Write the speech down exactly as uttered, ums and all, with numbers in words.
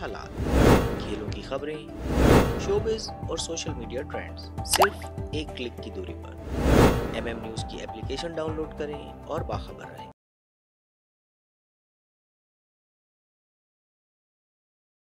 हालात, खेलों की खबरें, शोबिज और सोशल मीडिया ट्रेंड्स सिर्फ एक क्लिक की दूरी पर। एम एम न्यूज़ की एप्लीकेशन डाउनलोड करें और बाखबर रहें।